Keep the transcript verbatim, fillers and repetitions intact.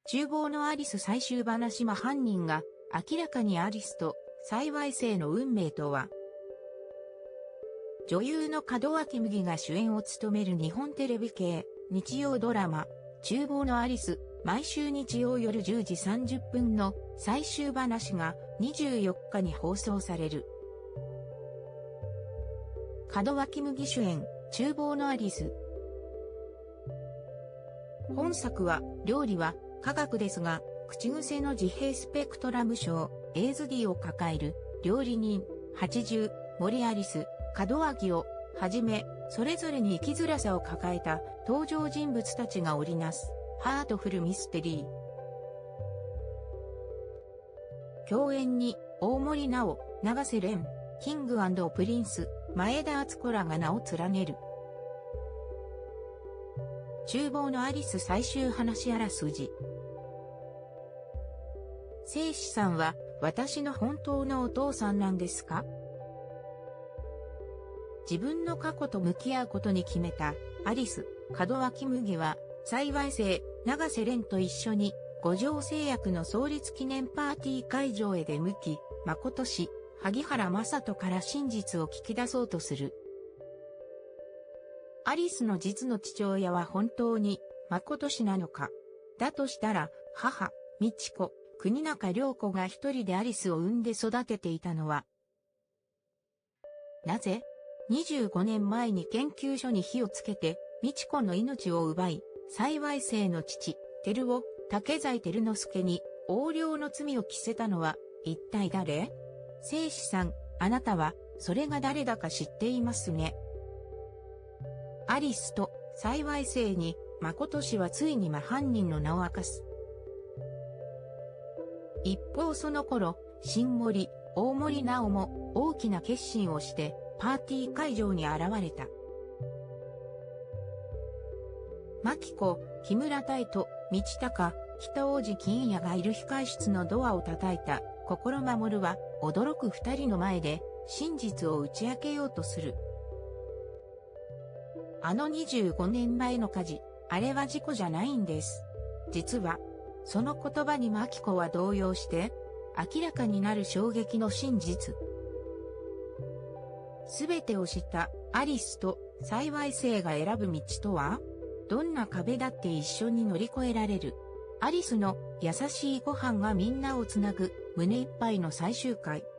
厨房のアリス最終話も犯人が明らかにアリスと幸星の運命とは。女優の門脇麦が主演を務める日本テレビ系日曜ドラマ厨房のアリス毎週日曜夜じゅうじさんじゅっぷんの最終話がにじゅうよっかに放送される。門脇麦主演厨房のアリス。本作は料理は科学ですが口癖の自閉スペクトラム症エーズディーを抱える料理人はちじゅう森アリス門脇をはじめそれぞれに生きづらさを抱えた登場人物たちが織りなすハートフルミステリー。共演に大森奈緒、永瀬廉、キング&プリンス、前田敦子らが名を連ねる。厨房のアリス最終話あらすじ。聖司さんは私の本当のお父さんなんですか？自分の過去と向き合うことに決めたアリス、門脇麦は幸星、永瀬廉と一緒に五条製薬の創立記念パーティー会場へ出向き、誠氏、萩原正人から真実を聞き出そうとする。アリスの実の父親は本当に誠氏なのか。だとしたら、母、美智子、国中涼子が一人でアリスを産んで育てていたのは、なぜ？にじゅうごねんまえに研究所に火をつけて、美智子の命を奪い、幸星の父、照夫、竹財輝之助に横領の罪を着せたのは、一体誰？聖司さん、あなたは、それが誰だか知っていますね。アリスと幸星に、誠氏はついに真犯人の名を明かす。一方その頃、新森、大森奈緒も大きな決心をして、パーティー会場に現れた。牧子、木村多江と道隆、北大路欣也がいる控室のドアを叩いた心守は驚く二人の前で真実を打ち明けようとする。あのにじゅうごねんまえの火事、あれは事故じゃないんです。実は、その言葉に牧子は動揺して、明らかになる衝撃の真実。すべてを知ったアリスと幸星が選ぶ道とは？どんな壁だって一緒に乗り越えられる。アリスの優しいご飯がみんなをつなぐ胸いっぱいの最終回。